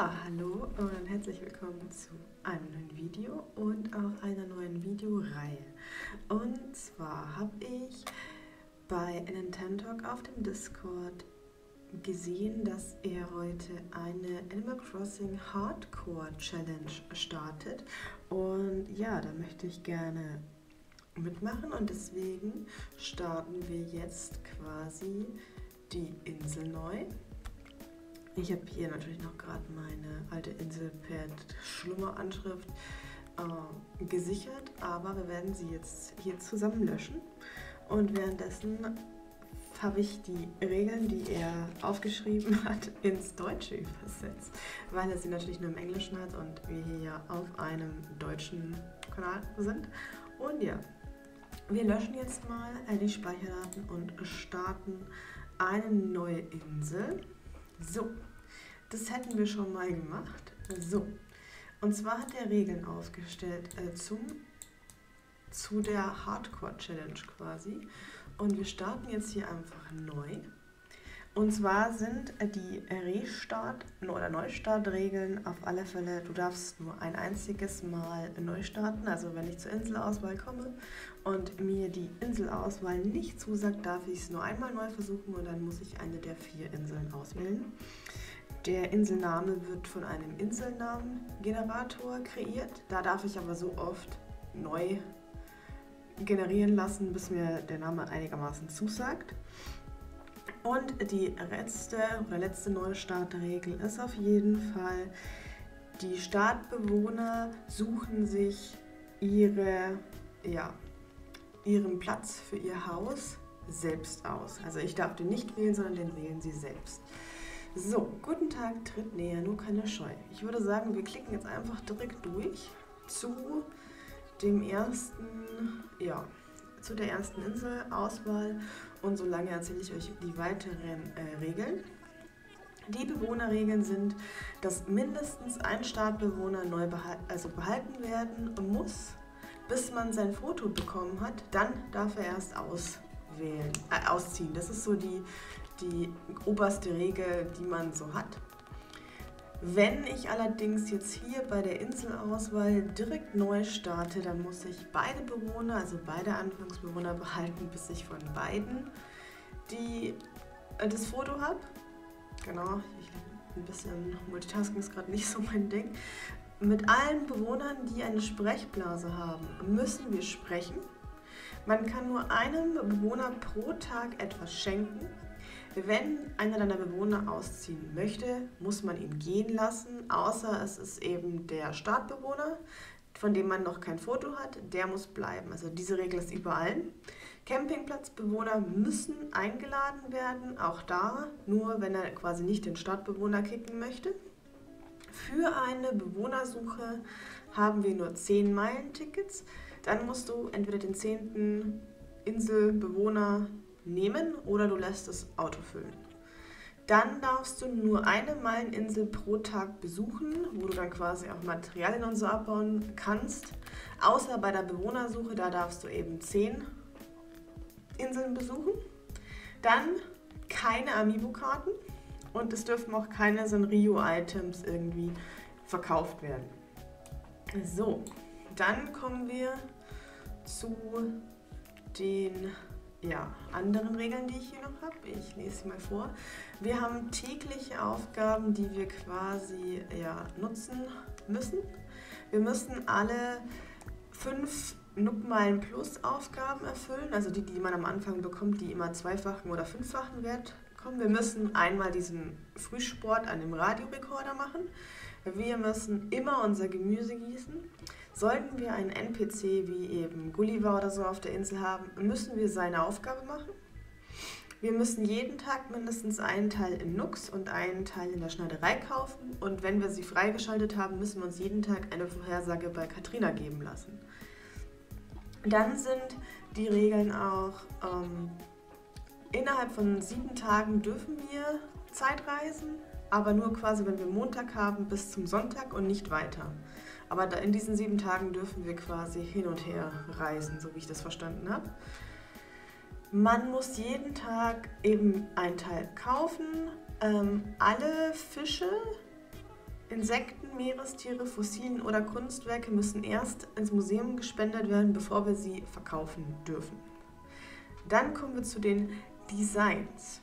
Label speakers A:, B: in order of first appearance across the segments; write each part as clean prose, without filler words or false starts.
A: Ja, hallo und herzlich willkommen zu einem neuen Video und auch einer neuen Videoreihe. Und zwar habe ich bei Nintentalk auf dem Discord gesehen, dass er heute eine Animal Crossing Hardcore Challenge startet. Und ja, da möchte ich gerne mitmachen und deswegen starten wir jetzt quasi die Insel neu. Ich habe hier natürlich noch gerade meine alte Insel per Schlummeranschrift gesichert, aber wir werden sie jetzt hier zusammen löschen. Und währenddessen habe ich die Regeln, die er aufgeschrieben hat, ins Deutsche übersetzt, weil er sie natürlich nur im Englischen hat und wir hier ja auf einem deutschen Kanal sind. Und ja, wir löschen jetzt mal die Speicherdaten und starten eine neue Insel. So, das hätten wir schon mal gemacht. So, und zwar hat er Regeln aufgestellt zu der Hardcore Challenge quasi. Und wir starten jetzt hier einfach neu. Und zwar sind die Restart- oder Neustartregeln auf alle Fälle, du darfst nur ein einziges Mal neu starten. Also wenn ich zur Inselauswahl komme und mir die Inselauswahl nicht zusagt, darf ich es nur einmal neu versuchen und dann muss ich eine der 4 Inseln auswählen. Der Inselname wird von einem Inselnamengenerator kreiert. Da darf ich aber so oft neu generieren lassen, bis mir der Name einigermaßen zusagt. Und die letzte Neustartregel ist auf jeden Fall, die Startbewohner suchen sich ihren Platz für ihr Haus selbst aus. Also ich darf den nicht wählen, sondern den wählen sie selbst. So, guten Tag, tritt näher, nur keine Scheu. Ich würde sagen, wir klicken jetzt einfach direkt durch zu der ersten Inselauswahl und solange erzähle ich euch die weiteren Regeln. Die Bewohnerregeln sind, dass mindestens ein Startbewohner neu behalten werden muss, bis man sein Foto bekommen hat. Dann darf er erst ausziehen. Das ist so die oberste Regel, die man so hat. Wenn ich allerdings jetzt hier bei der Inselauswahl direkt neu starte, dann muss ich beide Bewohner, also beide Anfangsbewohner behalten, bis ich von beiden das Foto habe. Genau, ein bisschen Multitasking ist gerade nicht so mein Ding. Mit allen Bewohnern, die eine Sprechblase haben, müssen wir sprechen. Man kann nur einem Bewohner pro Tag etwas schenken. Wenn einer deiner Bewohner ausziehen möchte, muss man ihn gehen lassen, außer es ist eben der Startbewohner, von dem man noch kein Foto hat, der muss bleiben. Also diese Regel ist überall. Campingplatzbewohner müssen eingeladen werden, auch da, nur wenn er quasi nicht den Startbewohner kicken möchte. Für eine Bewohnersuche haben wir nur 10 Meilentickets. Dann musst du entweder den 10. Inselbewohner nehmen oder du lässt das Auto füllen. Dann darfst du nur eine Meileninsel pro Tag besuchen, wo du dann quasi auch Materialien und so abbauen kannst. Außer bei der Bewohnersuche, da darfst du eben 10 Inseln besuchen. Dann keine Amiibo-Karten und es dürfen auch keine Sanrio-Items irgendwie verkauft werden. So, dann kommen wir zu den anderen Regeln, die ich hier noch habe. Ich lese sie mal vor. Wir haben tägliche Aufgaben, die wir quasi nutzen müssen. Wir müssen alle 5 Nookmeilen Plus Aufgaben erfüllen, also die man am Anfang bekommt, die immer 2-fachen oder 5-fachen Wert kommen. Wir müssen einmal diesen Frühsport an dem Radiorekorder machen. Wir müssen immer unser Gemüse gießen. Sollten wir einen NPC wie eben Gulliver oder so auf der Insel haben, müssen wir seine Aufgabe machen. Wir müssen jeden Tag mindestens einen Teil in Nux und einen Teil in der Schneiderei kaufen. Und wenn wir sie freigeschaltet haben, müssen wir uns jeden Tag eine Vorhersage bei Katrina geben lassen. Dann sind die Regeln auch, innerhalb von 7 Tagen dürfen wir Zeitreisen, aber nur quasi, wenn wir Montag haben bis zum Sonntag und nicht weiter. Aber in diesen 7 Tagen dürfen wir quasi hin und her reisen, so wie ich das verstanden habe. Man muss jeden Tag eben einen Teil kaufen. Alle Fische Insekten, Meerestiere, Fossilien oder Kunstwerke müssen erst ins Museum gespendet werden, bevor wir sie verkaufen dürfen. Dann kommen wir zu den Designs.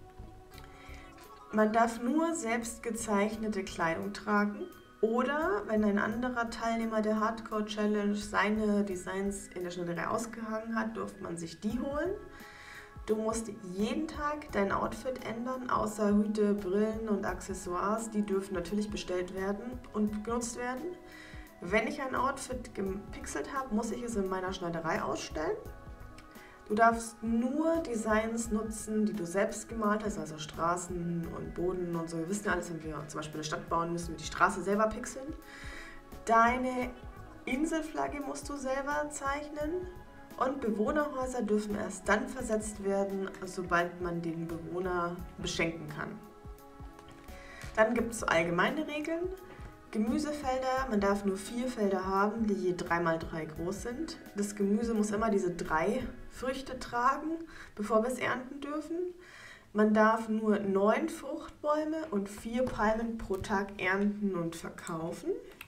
A: Man darf nur selbst gezeichnete Kleidung tragen oder, wenn ein anderer Teilnehmer der Hardcore Challenge seine Designs in der Schneiderei ausgehangen hat, durfte man sich die holen. Du musst jeden Tag dein Outfit ändern, außer Hüte, Brillen und Accessoires. Die dürfen natürlich bestellt werden und genutzt werden. Wenn ich ein Outfit gepixelt habe, muss ich es in meiner Schneiderei ausstellen. Du darfst nur Designs nutzen, die du selbst gemalt hast, also Straßen und Boden und so. Wir wissen ja alles, wenn wir zum Beispiel eine Stadt bauen, müssen wir die Straße selber pixeln. Deine Inselflagge musst du selber zeichnen. Und Bewohnerhäuser dürfen erst dann versetzt werden, sobald man den Bewohner beschenken kann. Dann gibt es allgemeine Regeln. Gemüsefelder, man darf nur 4 Felder haben, die je 3×3 groß sind. Das Gemüse muss immer diese 3 Früchte tragen, bevor wir es ernten dürfen. Man darf nur 9 Fruchtbäume und 4 Palmen pro Tag ernten und verkaufen.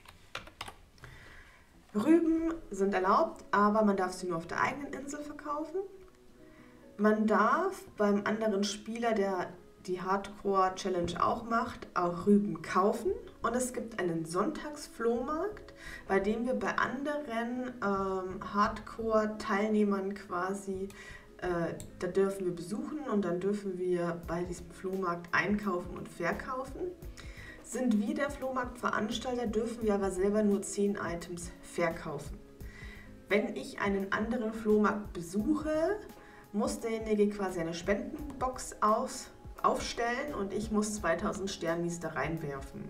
A: Rüben sind erlaubt, aber man darf sie nur auf der eigenen Insel verkaufen. Man darf beim anderen Spieler, der die Hardcore Challenge auch macht, auch Rüben kaufen. Und es gibt einen Sonntagsflohmarkt, bei dem wir bei anderen Hardcore-Teilnehmern quasi, da dürfen wir besuchen und dann dürfen wir bei diesem Flohmarkt einkaufen und verkaufen. Sind wir der Flohmarktveranstalter, dürfen wir aber selber nur 10 Items verkaufen. Wenn ich einen anderen Flohmarkt besuche, muss derjenige quasi eine Spendenbox aufstellen und ich muss 2000 Sternis da reinwerfen.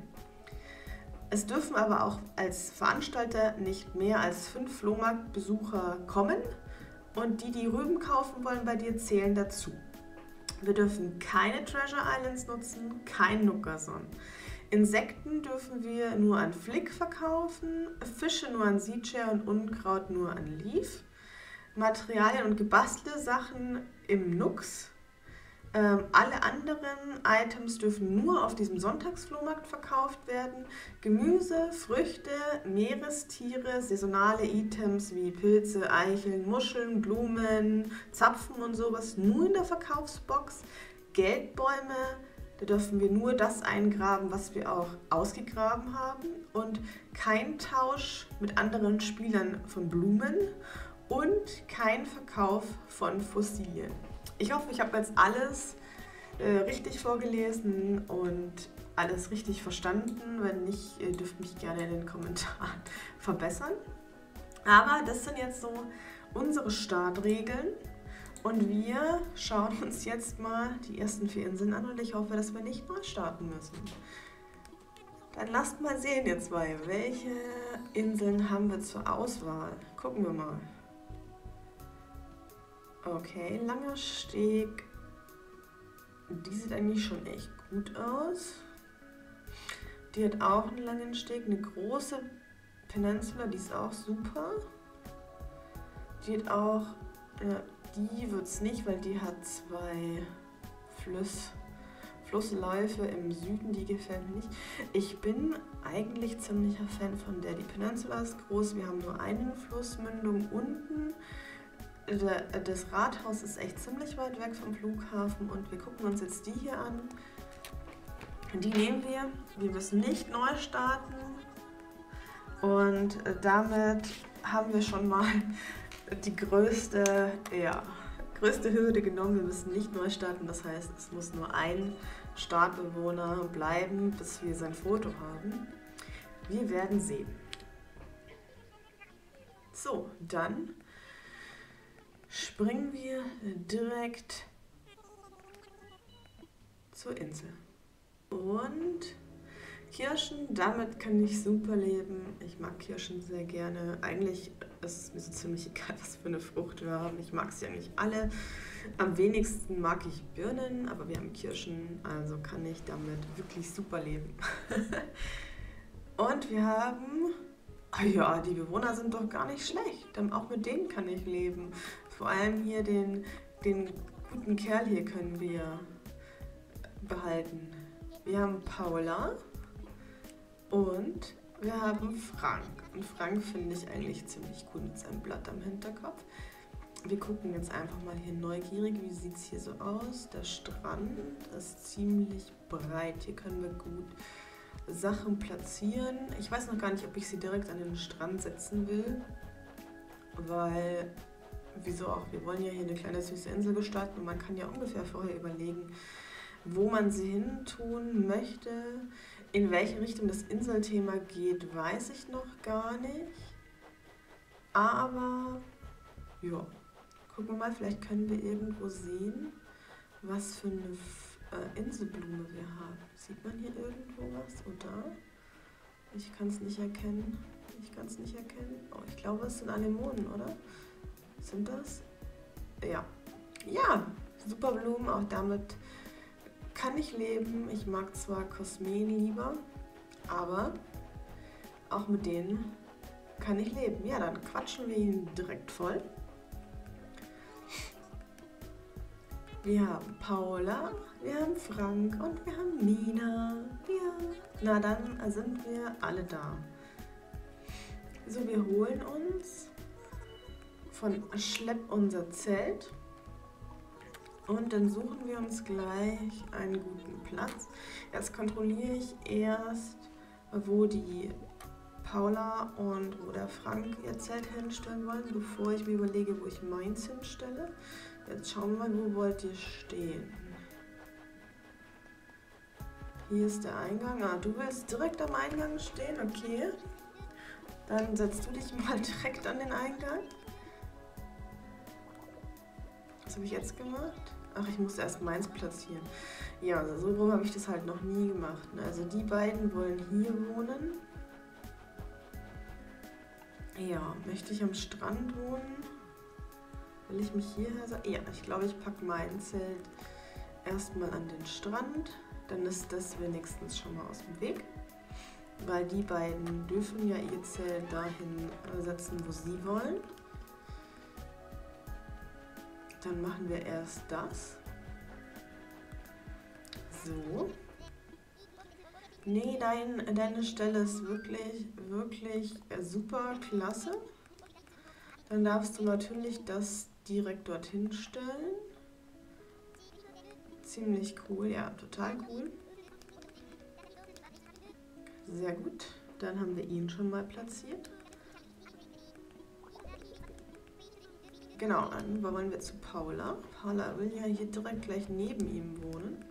A: Es dürfen aber auch als Veranstalter nicht mehr als 5 Flohmarktbesucher kommen und die Rüben kaufen wollen bei dir, zählen dazu. Wir dürfen keine Treasure Islands nutzen, kein Nukason. Insekten dürfen wir nur an Flick verkaufen, Fische nur an Seachair und Unkraut nur an Leaf. Materialien und gebastelte Sachen im Nux. Alle anderen Items dürfen nur auf diesem Sonntagsflohmarkt verkauft werden. Gemüse, Früchte, Meerestiere, saisonale Items wie Pilze, Eicheln, Muscheln, Blumen, Zapfen und sowas nur in der Verkaufsbox. Geldbäume, da dürfen wir nur das eingraben, was wir auch ausgegraben haben. Und kein Tausch mit anderen Spielern von Blumen und kein Verkauf von Fossilien. Ich hoffe, ich habe jetzt alles richtig vorgelesen und alles richtig verstanden. Wenn nicht, dürft mich gerne in den Kommentaren verbessern. Aber das sind jetzt so unsere Startregeln. Und wir schauen uns jetzt mal die ersten 4 Inseln an und ich hoffe, dass wir nicht neu starten müssen. Dann lasst mal sehen, ihr zwei, welche Inseln haben wir zur Auswahl. Gucken wir mal. Okay, Langer Steg. Die sieht eigentlich schon echt gut aus. Die hat auch einen langen Steg, eine große Peninsula, die ist auch super. Die hat auch, die wird es nicht, weil die hat 2 Flussläufe im Süden, die gefällt mir nicht. Ich bin eigentlich ziemlicher Fan von der. Die Peninsula ist groß, wir haben nur eine Flussmündung unten. Das Rathaus ist echt ziemlich weit weg vom Flughafen und wir gucken uns jetzt die hier an. Die nehmen wir. Wir müssen nicht neu starten und damit haben wir schon mal die größte Hürde genommen. Wir müssen nicht neu starten, das heißt, es muss nur ein Startbewohner bleiben, bis wir sein Foto haben. Wir werden sehen. So, dann springen wir direkt zur Insel. Und Kirschen, damit kann ich super leben. Ich mag Kirschen sehr gerne. Eigentlich ist es mir so ziemlich egal, was für eine Frucht wir haben. Ich mag sie eigentlich alle. Am wenigsten mag ich Birnen, aber wir haben Kirschen, also kann ich damit wirklich super leben. Und wir haben, ja, die Bewohner sind doch gar nicht schlecht. Auch mit denen kann ich leben. Vor allem hier den guten Kerl hier können wir behalten. Wir haben Paula. Und wir haben Frank. Und Frank finde ich eigentlich ziemlich cool mit seinem Blatt am Hinterkopf. Wir gucken jetzt einfach mal hier neugierig, wie sieht es hier so aus. Der Strand ist ziemlich breit. Hier können wir gut Sachen platzieren. Ich weiß noch gar nicht, ob ich sie direkt an den Strand setzen will, weil, wieso auch, wir wollen ja hier eine kleine süße Insel gestalten und man kann ja ungefähr vorher überlegen, wo man sie hin tun möchte. In welche Richtung das Inselthema geht, weiß ich noch gar nicht. Aber, ja, gucken wir mal, vielleicht können wir irgendwo sehen, was für eine Inselblume wir haben. Sieht man hier irgendwo was? Oder? Ich kann es nicht erkennen. Oh, ich glaube, es sind Anemonen, oder? Sind das? Ja. Ja, super Blumen, auch damit kann ich leben. Ich mag zwar Kosmen lieber, aber auch mit denen kann ich leben. Ja, dann quatschen wir ihn direkt voll. Wir haben Paula, wir haben Frank und wir haben Nina. Ja, na dann sind wir alle da. So, wir holen uns von Schlepp unser Zelt und dann suchen wir uns gleich einen guten Platz. Jetzt kontrolliere ich erst, wo die Paula und wo der Frank ihr Zelt hinstellen wollen, bevor ich mir überlege, wo ich meins hinstelle. Jetzt schauen wir mal, wo wollt ihr stehen? Hier ist der Eingang. Ah, du willst direkt am Eingang stehen? Okay. Dann setzt du dich mal direkt an den Eingang. Was habe ich jetzt gemacht? Ach, ich muss erst meins platzieren. Ja, also so rum habe ich das halt noch nie gemacht. Also die beiden wollen hier wohnen. Ja, möchte ich am Strand wohnen? Will ich mich hierher sagen? Ja, ich glaube, ich packe mein Zelt erstmal an den Strand. Dann ist das wenigstens schon mal aus dem Weg. Weil die beiden dürfen ja ihr Zelt dahin setzen, wo sie wollen. Dann machen wir erst das. So. Nee, deine Stelle ist wirklich, wirklich super klasse. Dann darfst du natürlich das direkt dorthin stellen. Ziemlich cool, ja, total cool. Sehr gut, dann haben wir ihn schon mal platziert. Genau, dann wollen wir zu Paula. Paula will ja hier direkt gleich neben ihm wohnen.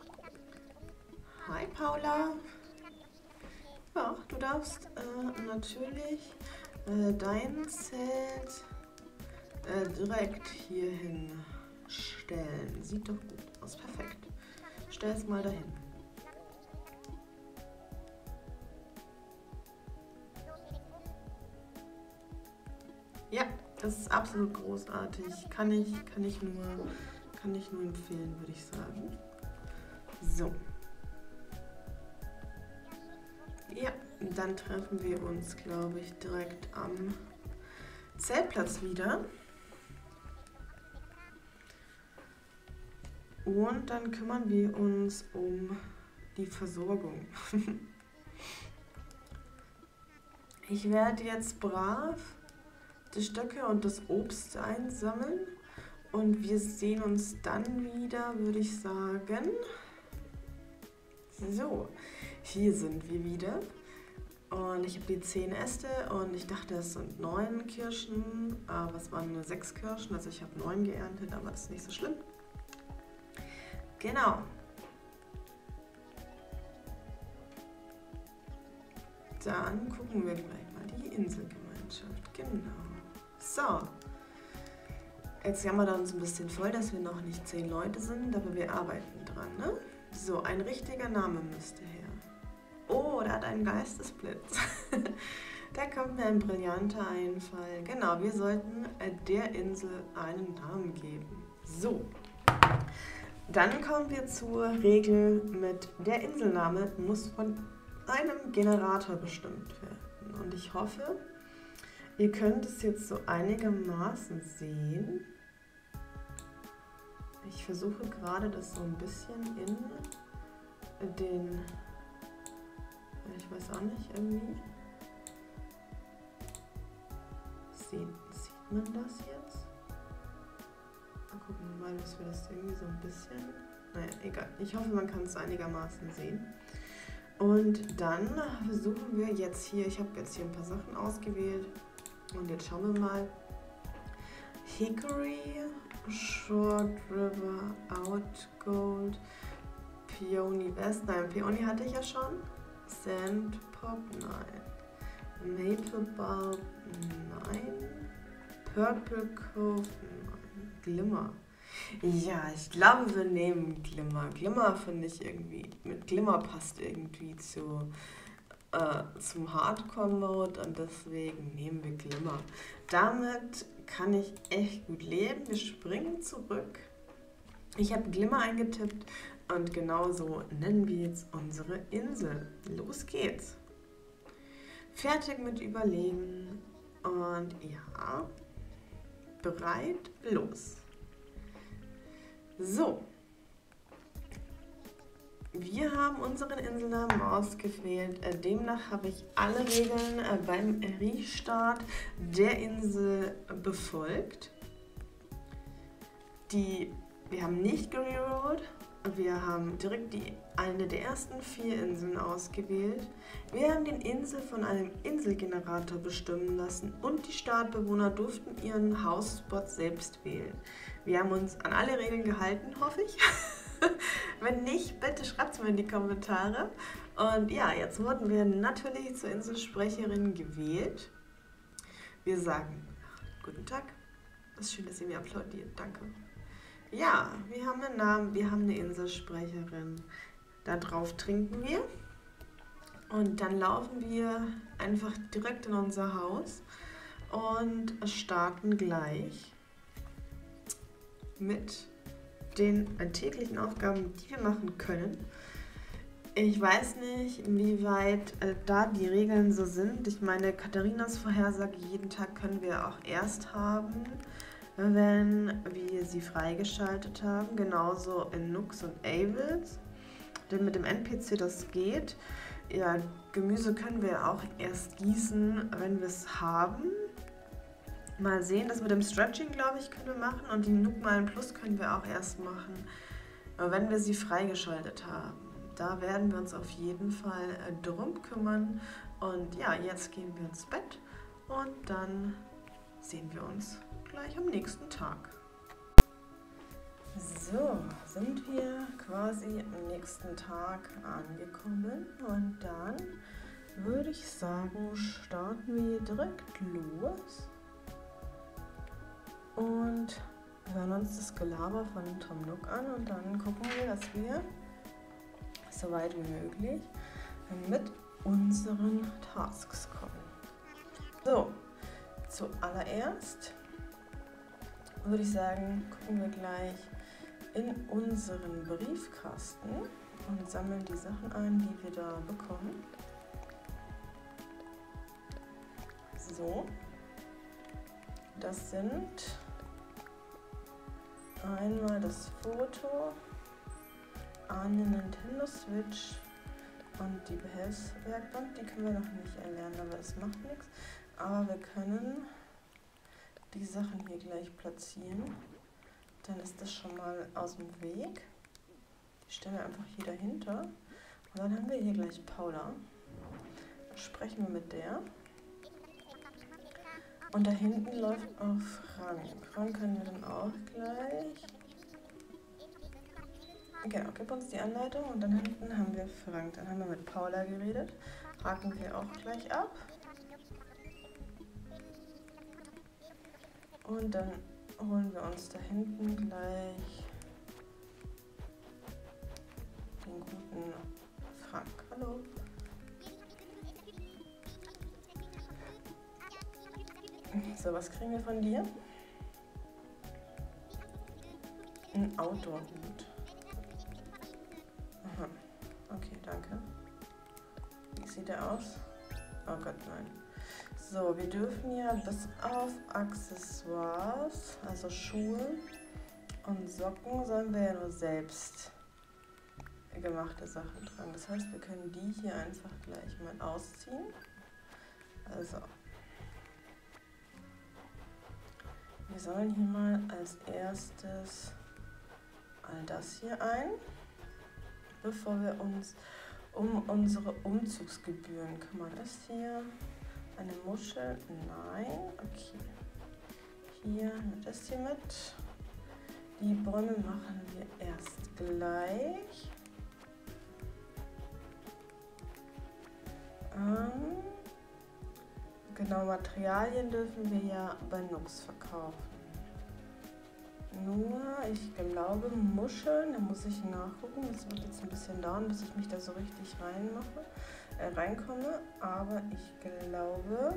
A: Hi Paula. Ja, du darfst natürlich dein Zelt direkt hierhin stellen. Sieht doch gut aus. Perfekt. Stell es mal dahin. Ja, das ist absolut großartig. Kann ich nur empfehlen, würde ich sagen. So. Ja, dann treffen wir uns, glaube ich, direkt am Zeltplatz wieder. Und dann kümmern wir uns um die Versorgung. Ich werde jetzt brav die Stöcke und das Obst einsammeln und wir sehen uns dann wieder, würde ich sagen. So, hier sind wir wieder und ich habe die 10 Äste und ich dachte, es sind 9 Kirschen, aber es waren nur 6 Kirschen, also ich habe 9 geerntet, aber das ist nicht so schlimm. Genau. Dann gucken wir gleich mal die Inselgemeinschaft. Genau. So. Jetzt jammern wir uns ein bisschen voll, dass wir noch nicht 10 Leute sind, aber wir arbeiten dran, ne? So, ein richtiger Name müsste her. Oh, der hat einen Geistesblitz. Da kommt mir ein brillanter Einfall. Genau, wir sollten der Insel einen Namen geben. So. Dann kommen wir zur Regel mit der Inselname muss von einem Generator bestimmt werden. Und ich hoffe, ihr könnt es jetzt so einigermaßen sehen. Ich versuche gerade das so ein bisschen in den Ich weiß auch nicht, irgendwie. Sieht man das jetzt? Mal gucken, mal, dass wir das irgendwie so ein bisschen... Naja, egal. Ich hoffe, man kann es einigermaßen sehen. Und dann versuchen wir jetzt hier, ich habe jetzt hier ein paar Sachen ausgewählt. Und jetzt schauen wir mal. Hickory, Short River, Out Gold, Peony West. Nein, Peony hatte ich ja schon. Sand Pop, nein. Maple Bulb, nein. Purple Cove, nein. Glimmer. Ja, ich glaube, wir nehmen Glimmer. Glimmer finde ich irgendwie, mit Glimmer passt irgendwie zum Hardcore-Mode und deswegen nehmen wir Glimmer. Damit kann ich echt gut leben. Wir springen zurück. Ich habe Glimmer eingetippt und genauso nennen wir jetzt unsere Insel. Los geht's. Fertig mit Überlegen und ja, bereit, los. So, wir haben unseren Inselnamen ausgewählt. Demnach habe ich alle Regeln beim Restart der Insel befolgt. Wir haben nicht gerollt. Wir haben direkt eine der ersten 4 Inseln ausgewählt. Wir haben den Insel von einem Inselgenerator bestimmen lassen und die Startbewohner durften ihren Hausspot selbst wählen. Wir haben uns an alle Regeln gehalten, hoffe ich. Wenn nicht, bitte schreibt es mir in die Kommentare. Und ja, jetzt wurden wir natürlich zur Inselsprecherin gewählt. Wir sagen guten Tag. Es ist schön, dass ihr mir applaudiert. Danke. Ja, wir haben einen Namen, wir haben eine Inselsprecherin. Da drauf trinken wir. Und dann laufen wir einfach direkt in unser Haus und starten gleich mit den täglichen Aufgaben, die wir machen können. Ich weiß nicht, wie weit da die Regeln so sind. Ich meine, Katharinas Vorhersage, jeden Tag können wir auch erst haben, wenn wir sie freigeschaltet haben. Genauso in Nux und Avils. Denn mit dem NPC das geht. Ja, Gemüse können wir auch erst gießen, wenn wir es haben. Mal sehen, das mit dem Stretching, glaube ich, können wir machen. Und die Nookmalen Plus können wir auch erst machen, wenn wir sie freigeschaltet haben. Da werden wir uns auf jeden Fall drum kümmern. Und ja, jetzt gehen wir ins Bett und dann sehen wir uns gleich am nächsten Tag. So, sind wir quasi am nächsten Tag angekommen und dann würde ich sagen, starten wir direkt los und hören uns das Gelaber von Tom Nook an und dann gucken wir, dass wir so weit wie möglich mit unseren Tasks kommen. So, zuallererst würde ich sagen, gucken wir gleich in unseren Briefkasten und sammeln die Sachen ein, die wir da bekommen. So, das sind einmal das Foto, eine Nintendo Switch und die Behelfswerkbank. Die können wir noch nicht erlernen, aber das macht nichts. Aber wir können die Sachen hier gleich platzieren. Dann ist das schon mal aus dem Weg. Die stellen wir einfach hier dahinter. Und dann haben wir hier gleich Paula. Dann sprechen wir mit der. Und da hinten läuft auch Frank. Frank können wir dann auch gleich. Genau, gib uns die Anleitung und dann hinten haben wir Frank. Dann haben wir mit Paula geredet. Haken wir auch gleich ab. Und dann holen wir uns da hinten gleich den guten Frank. Hallo. So, was kriegen wir von dir? Ein Outdoor-Hut. Aha. Okay, danke. Wie sieht der aus? Oh Gott, nein. So, wir dürfen ja bis auf Accessoires, also Schuhe und Socken, sollen wir ja nur selbst gemachte Sachen tragen. Das heißt, wir können die hier einfach gleich mal ausziehen. Also, wir sammeln hier mal als erstes all das hier ein, bevor wir uns um unsere Umzugsgebühren kümmern. Ist hier eine Muschel? Nein. Okay. Hier das hier mit. Die Bäume machen wir erst gleich. Genau, Materialien dürfen wir ja bei Nux verkaufen. Nur, ich glaube, Muscheln, da muss ich nachgucken. Das wird jetzt ein bisschen dauern, bis ich mich da so richtig reinkomme. Aber ich glaube,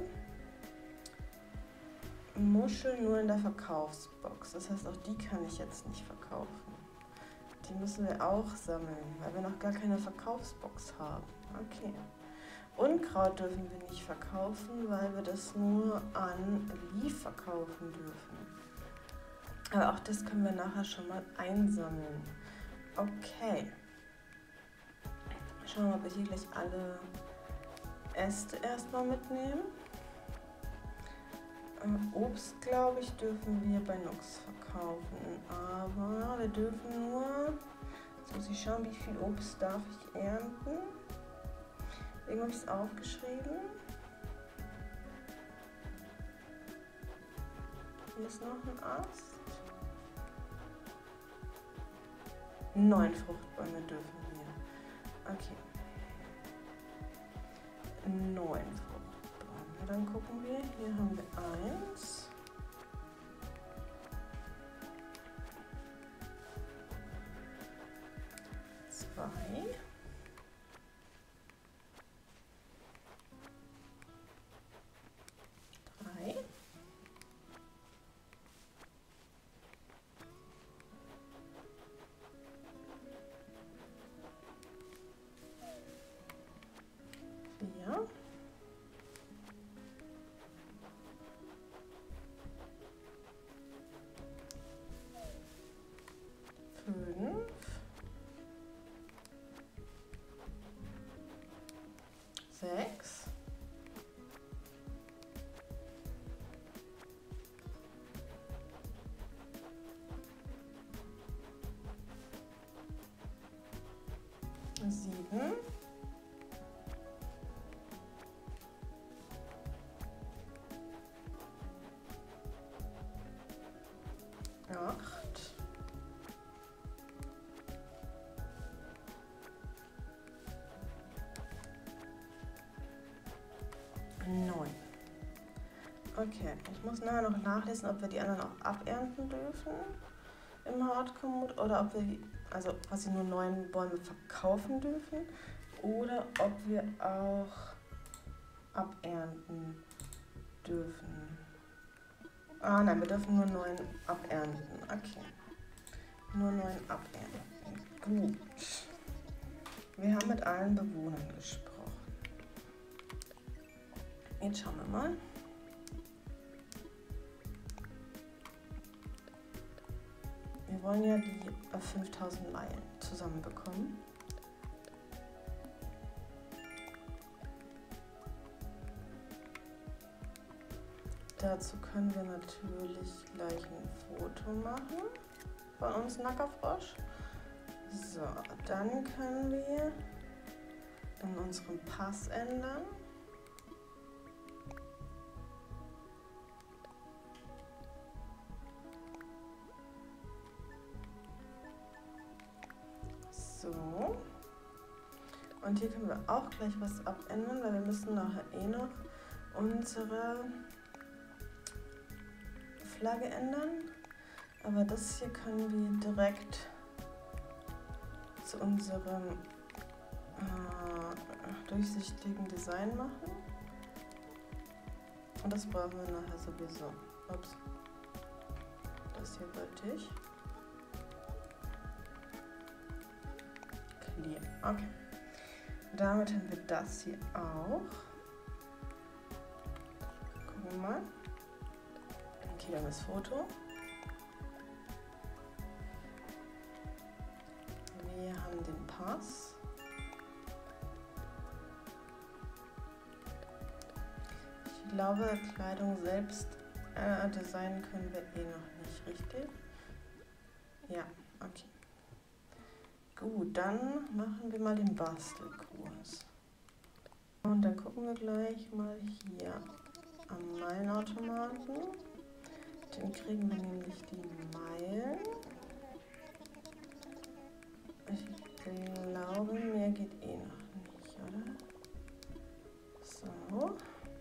A: Muscheln nur in der Verkaufsbox. Das heißt, auch die kann ich jetzt nicht verkaufen. Die müssen wir auch sammeln, weil wir noch gar keine Verkaufsbox haben. Okay. Unkraut dürfen wir nicht verkaufen, weil wir das nur an Leaf verkaufen dürfen. Aber auch das können wir nachher schon mal einsammeln. Okay. Schauen wir mal, ob wir hier gleich alle Äste erstmal mitnehmen. Obst, glaube ich, dürfen wir bei Nux verkaufen. Aber wir dürfen nur... Jetzt muss ich schauen, wie viel Obst darf ich ernten. Irgendwo habe ich es aufgeschrieben. Hier ist noch ein Ast. 9 Fruchtbäume dürfen wir. Okay. 9 Fruchtbäume. Dann gucken wir. Hier haben wir 1. 2. 3. 4. 5. 6. 7. 8. 9. Okay, ich muss nachher noch nachlesen, ob wir die anderen auch abernten dürfen im Hardcore-Mode oder ob wir also quasi nur 9 Bäume verkaufen dürfen oder ob wir auch abernten dürfen. Ah nein, wir dürfen nur 9 abernten. Okay, nur 9 abernten. Gut. Wir haben mit allen Bewohnern gesprochen. Jetzt schauen wir mal. Wir wollen ja die 5000 Meilen zusammenbekommen. Dazu können wir natürlich gleich ein Foto machen von uns Nackerfrosch. So, dann können wir in unserem Pass ändern. So. Und hier können wir auch gleich was abändern, weil wir müssen nachher eh noch unsere Flagge ändern. Aber das hier können wir direkt zu unserem durchsichtigen Design machen. Und das brauchen wir nachher sowieso. Ups. Das hier wollte ich. Clear. Okay. Damit haben wir das hier auch. Gucken wir mal. Okay, dann das Foto. Wir haben dann den Pass. Ich glaube, Kleidung selbst designen können wir eh noch nicht, richtig? Ja, okay. Gut, dann machen wir mal den Bastelkurs. Und dann gucken wir gleich mal hier am Meilenautomaten. Den kriegen wir nämlich die Meilen. Ich glaube, mehr geht eh noch nicht, oder? So.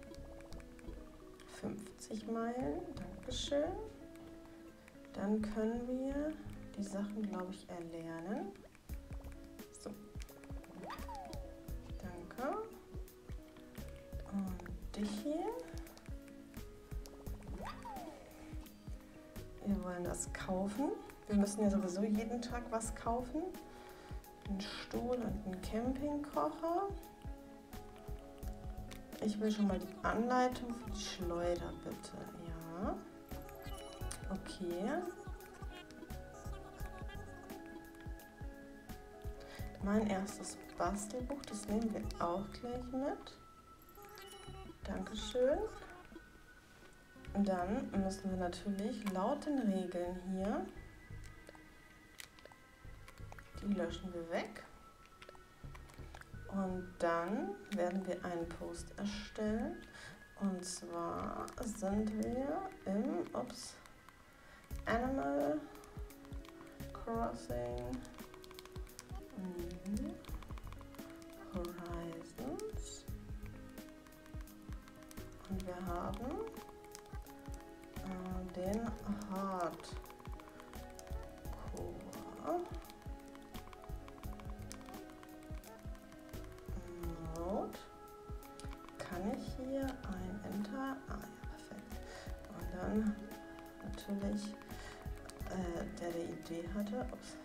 A: 50 Meilen, Dankeschön. Dann können wir die Sachen, glaube ich, erlernen. So. Danke. Und dich hier. Wir wollen das kaufen. Wir müssen ja sowieso jeden Tag was kaufen. Einen Stuhl und einen Campingkocher. Ich will schon mal die Anleitung für die Schleuder, bitte. Ja. Okay. Mein erstes Bastelbuch, das nehmen wir auch gleich mit. Dankeschön. Und dann müssen wir natürlich laut den Regeln hier, die löschen wir weg. Und dann werden wir einen Post erstellen. Und zwar sind wir im Animal Crossing New Horizons. Und wir haben den Hardcore. Mode. Kann ich hier ein Enter? Ah ja, perfekt. Und dann natürlich der die Idee hatte. Ups.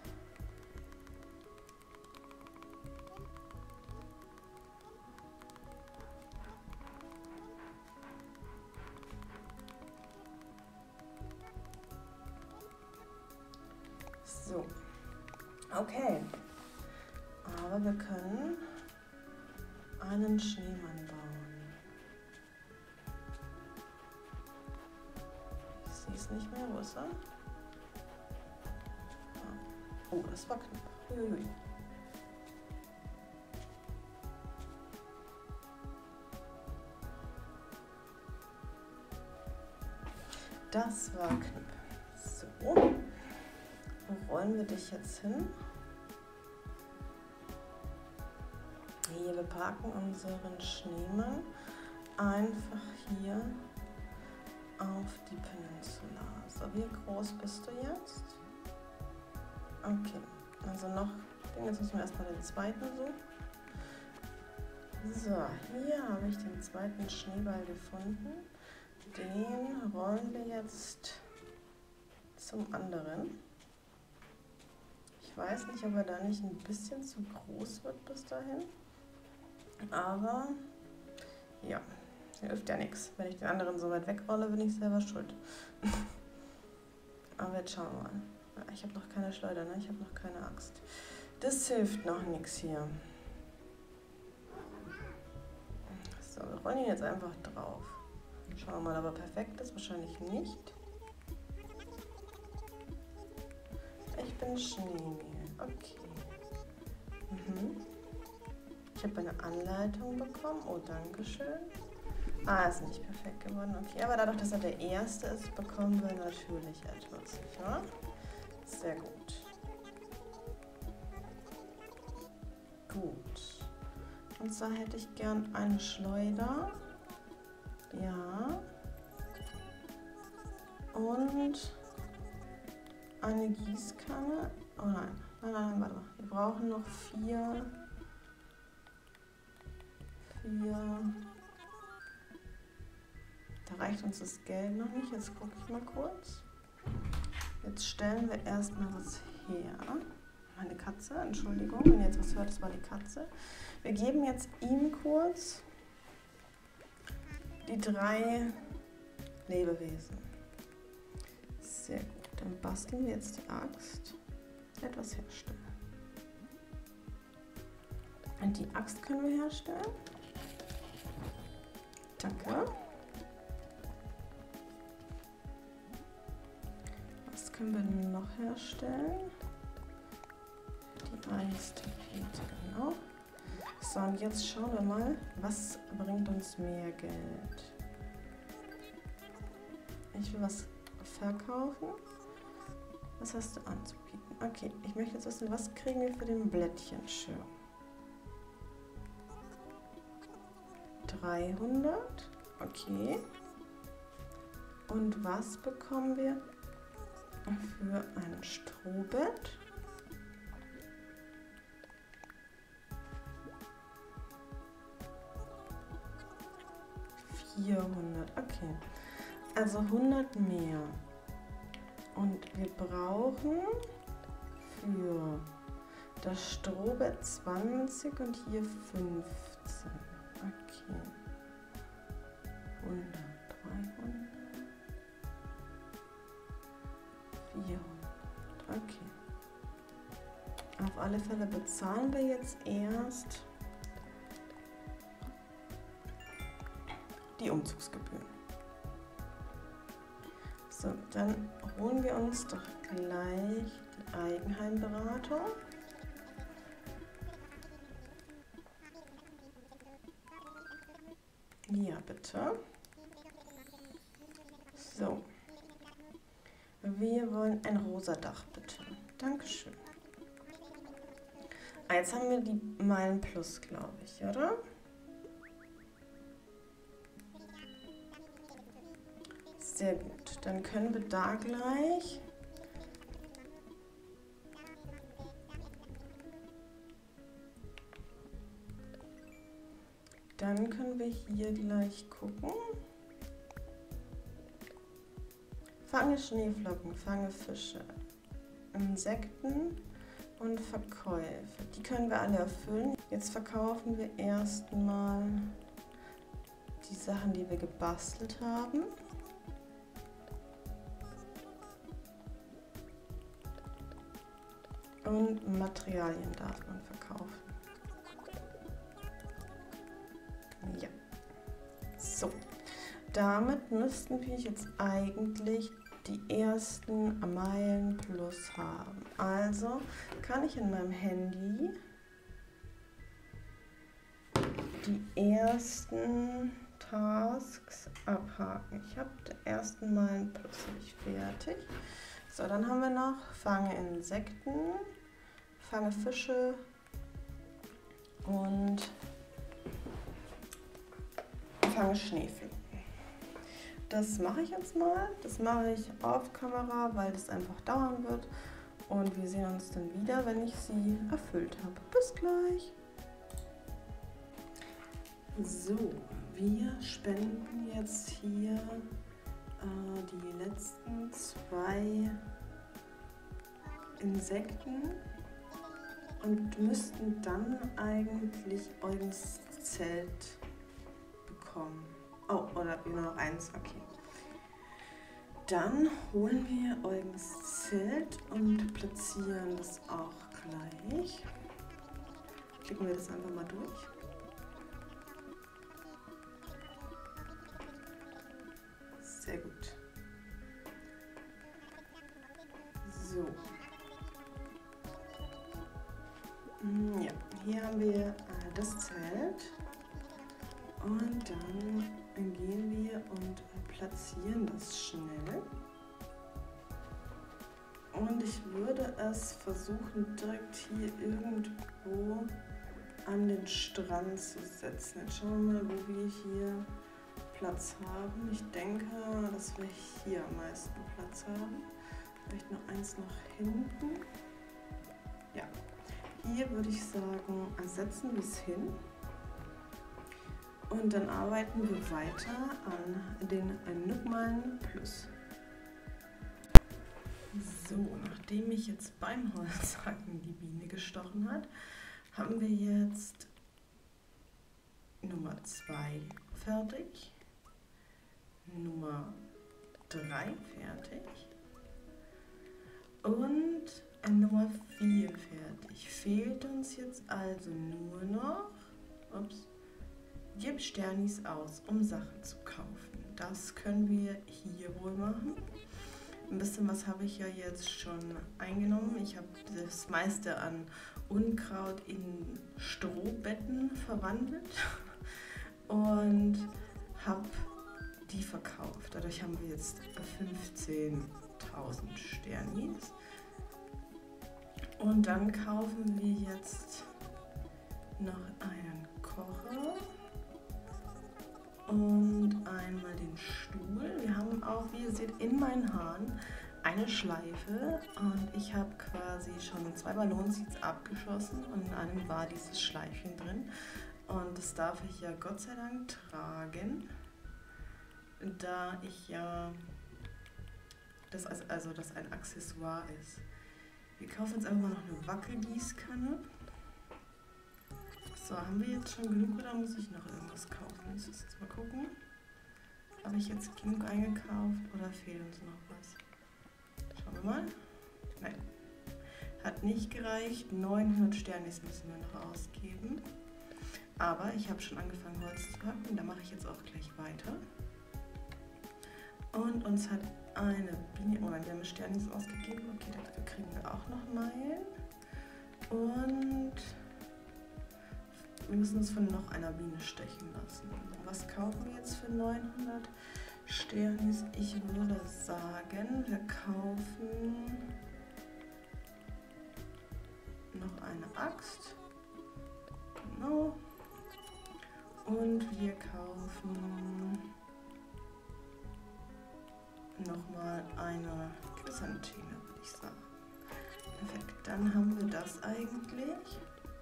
A: So, okay, aber wir können einen Schneemann bauen. Ich sehe es nicht mehr, wo ist er? Oh, das war knapp. Uiui. Das war knapp. So. Wo rollen wir dich jetzt hin? Hier, wir parken unseren Schneemann einfach hier auf die Peninsula. So, wie groß bist du jetzt? Okay, also noch, jetzt müssen wir erstmal den zweiten suchen. So, hier habe ich den zweiten Schneeball gefunden. Den rollen wir jetzt zum anderen. Ich weiß nicht, ob er da nicht ein bisschen zu groß wird bis dahin. Aber ja, hilft ja nichts. Wenn ich den anderen so weit wegrolle, bin ich selber schuld. Aber jetzt schauen wir mal. Ich habe noch keine Schleuder, ne? Ich habe noch keine Axt. Das hilft noch nichts hier. So, wir rollen ihn jetzt einfach drauf. Schauen wir mal, ob er perfekt ist. Wahrscheinlich nicht. Ich bin Schneemehl. Okay. Ich habe eine Anleitung bekommen. Oh, danke schön. Ah, ist nicht perfekt geworden. Okay, aber dadurch, dass er der Erste ist, bekommen wir natürlich etwas. Ja? Sehr gut. Gut. Und zwar hätte ich gern eine Schleuder. Ja. Und eine Gießkanne. Oh nein. Nein, warte mal. Wir brauchen noch vier. Da reicht uns das Geld noch nicht. Jetzt gucke ich mal kurz. Jetzt stellen wir erstmal was her. Meine Katze, Entschuldigung, wenn ihr jetzt was hört, das war die Katze. Wir geben jetzt ihm kurz die 3 Lebewesen. Sehr gut. Dann basteln wir jetzt die Axt. Etwas herstellen. Und die Axt können wir herstellen. Danke. Was können wir denn noch herstellen? Die Eistapete, genau. So, und jetzt schauen wir mal, was bringt uns mehr Geld. Ich will was verkaufen. Was hast du anzubieten? Okay, ich möchte jetzt wissen, was kriegen wir für den Blättchenschirm? 300. Okay. Und was bekommen wir für ein Strohbett? 400. Okay. Also 100 mehr. Und wir brauchen für das Strohbett 20 und hier 15. Okay. 100, 300, 400. Okay. Auf alle Fälle bezahlen wir jetzt erst die Umzugsgebühren. So, dann holen wir uns doch gleich die Eigenheimberatung. Ja, bitte. So. Wir wollen ein rosa Dach, bitte. Dankeschön. Jetzt haben wir die Meilen Plus, glaube ich, oder? Sehr gut. Dann können wir da gleich hier gleich gucken. Fange Schneeflocken, fange Fische, Insekten und Verkäufe. Die können wir alle erfüllen. Jetzt verkaufen wir erstmal die Sachen, die wir gebastelt haben. Und Materialien darf man verkaufen. Ja. So. Damit müssten wir jetzt eigentlich die ersten Meilen Plus haben. Also kann ich in meinem Handy die ersten Tasks abhaken. Ich habe die ersten Meilen Plus fertig. So, dann haben wir noch fange Insekten, fange Fische und fange Schneeflocken. Das mache ich jetzt mal. Das mache ich auf Kamera, weil das einfach dauern wird. Und wir sehen uns dann wieder, wenn ich sie erfüllt habe. Bis gleich. So, wir spenden jetzt hier die letzten 2 Insekten und müssten dann eigentlich Eugens Zelt bekommen. Oh, oder nur noch 1, okay. Dann holen wir Eugens Zelt und platzieren das auch gleich. Klicken wir das einfach mal durch. Sehr gut. So. Ja, hier haben wir das Zelt. Und dann gehen wir und platzieren das schnell. Und ich würde es versuchen, direkt hier irgendwo an den Strand zu setzen. Jetzt schauen wir mal, wo wir hier Platz haben. Ich denke, dass wir hier am meisten Platz haben. Vielleicht noch eins nach hinten. Ja, hier würde ich sagen, setzen wir es hin. Und dann arbeiten wir weiter an den Nookmeilen Plus. So, nachdem mich jetzt beim Holzhacken die Biene gestochen hat, haben wir jetzt Nummer 2 fertig, Nummer 3 fertig und Nummer 4 fertig. Fehlt uns jetzt also nur noch, gib Sternis aus, um Sachen zu kaufen. Das können wir hier wohl machen. Ein bisschen was habe ich ja jetzt schon eingenommen. Ich habe das meiste an Unkraut in Strohbetten verwandelt und habe die verkauft. Dadurch haben wir jetzt 15.000 Sternis. Und dann kaufen wir jetzt noch einen Kocher und einmal den Stuhl. Wir haben auch, wie ihr seht, in meinen Haaren eine Schleife und ich habe quasi schon 2 Ballons jetzt abgeschossen und in einem war dieses Schleifchen drin. Und das darf ich ja Gott sei Dank tragen, da ich ja das ein Accessoire ist. Wir kaufen jetzt einfach mal noch eine Wackelgießkanne. So, haben wir jetzt schon genug oder muss ich noch irgendwas kaufen? Lass uns jetzt mal gucken. Habe ich jetzt genug eingekauft oder fehlt uns noch was? Schauen wir mal. Nein, hat nicht gereicht. 900 Sternis müssen wir noch ausgeben. Aber ich habe schon angefangen Holz zu hacken, da mache ich jetzt auch gleich weiter. Und uns hat eine Biene, wir haben Sternis ausgegeben, okay, dafür kriegen wir auch noch Meilen. Und wir müssen uns von noch einer Biene stechen lassen. Was kaufen wir jetzt für 900 Sternis? Ich würde sagen, wir kaufen noch eine Axt. Genau. Und wir kaufen nochmal eine Chrysantheme, würde ich sagen. Perfekt, dann haben wir das eigentlich.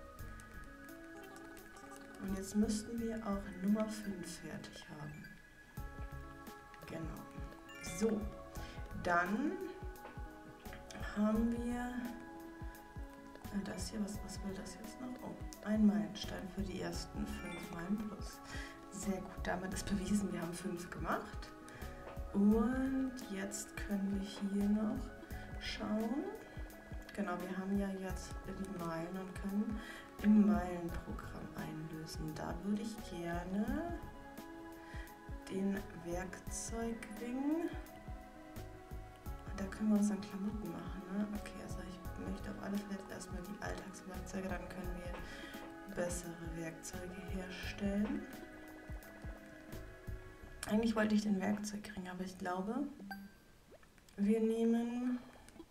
A: Und jetzt müssten wir auch Nummer 5 fertig haben. Genau. So, dann haben wir das hier, was will das jetzt noch? Oh, ein Meilenstein für die ersten 5 Meilen plus. Sehr gut, damit ist bewiesen, wir haben 5 gemacht. Und jetzt können wir hier noch schauen. Genau, wir haben ja jetzt die Meilen und können im Meilenprogramm einlösen. Da würde ich gerne den Werkzeugring. Da können wir uns dann Klamotten machen, ne? Okay, also ich möchte auf alle Fälle erstmal die Alltagswerkzeuge, dann können wir bessere Werkzeuge herstellen. Eigentlich wollte ich den Werkzeugring, aber ich glaube, wir nehmen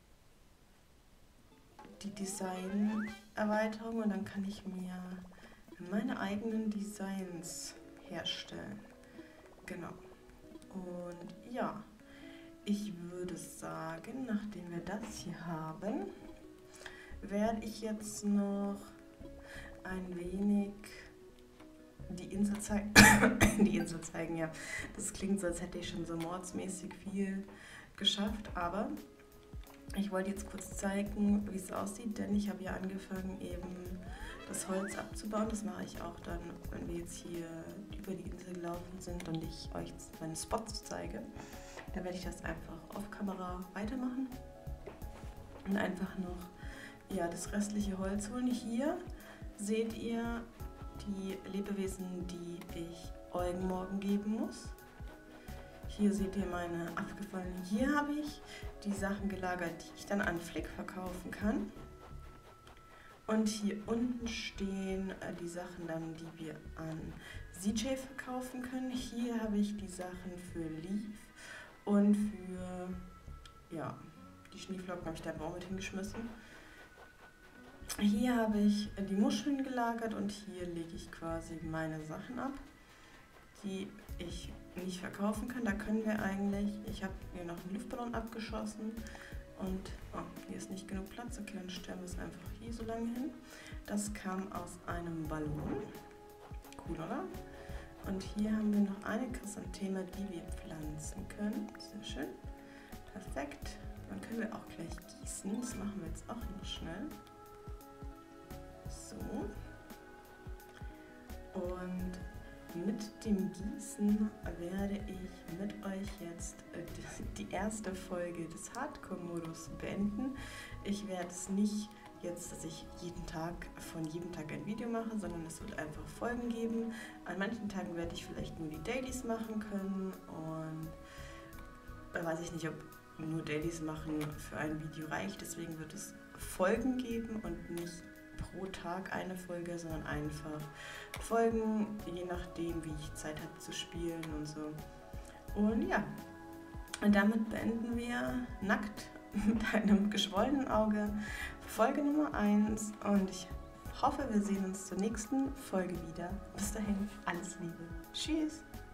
A: die Design-Erweiterung und dann kann ich mir meine eigenen Designs herstellen. Genau. Und ja, ich würde sagen, nachdem wir das hier haben, werde ich jetzt noch ein wenig die Insel zeigen. Die Insel zeigen, ja. Das klingt so, als hätte ich schon so mordsmäßig viel geschafft, aber ich wollte jetzt kurz zeigen, wie es aussieht, denn ich habe ja angefangen, eben das Holz abzubauen. Das mache ich auch dann, wenn wir jetzt hier über die Insel gelaufen sind und ich euch meine Spots zeige. Dann werde ich das einfach auf Kamera weitermachen und einfach noch das restliche Holz holen. Hier seht ihr die Lebewesen, die ich Eugen morgen geben muss. Hier seht ihr meine abgefallenen. Hier habe ich die Sachen gelagert, die ich dann an Flick verkaufen kann. Und hier unten stehen die Sachen dann, die wir an CJ verkaufen können. Hier habe ich die Sachen für Leaf und für, die Schneeflocken habe ich da auch mit hingeschmissen. Hier habe ich die Muscheln gelagert und hier lege ich quasi meine Sachen ab, die ich nicht verkaufen kann. Da können wir eigentlich, ich habe hier noch einen Luftballon abgeschossen und hier ist nicht genug Platz. Okay, dann stellen wir es einfach hier so lange hin. Das kam aus einem Ballon. Cool, oder? Und hier haben wir noch eine Chrysantheme, die wir pflanzen können. Sehr schön. Perfekt. Dann können wir auch gleich gießen. Das machen wir jetzt auch noch schnell. So. Und mit dem Gießen werde ich mit euch jetzt die erste Folge des Hardcore-Modus beenden. Ich werde es nicht jetzt, dass ich von jedem Tag ein Video mache, sondern es wird einfach Folgen geben. An manchen Tagen werde ich vielleicht nur die Dailies machen können und da weiß ich nicht, ob nur Dailies machen für ein Video reicht. Deswegen wird es Folgen geben und nicht pro Tag eine Folge, sondern einfach Folgen, je nachdem, wie ich Zeit habe zu spielen und so. Und ja, und damit beenden wir nackt mit einem geschwollenen Auge Folge Nummer 1 und ich hoffe, wir sehen uns zur nächsten Folge wieder. Bis dahin, alles Liebe. Tschüss!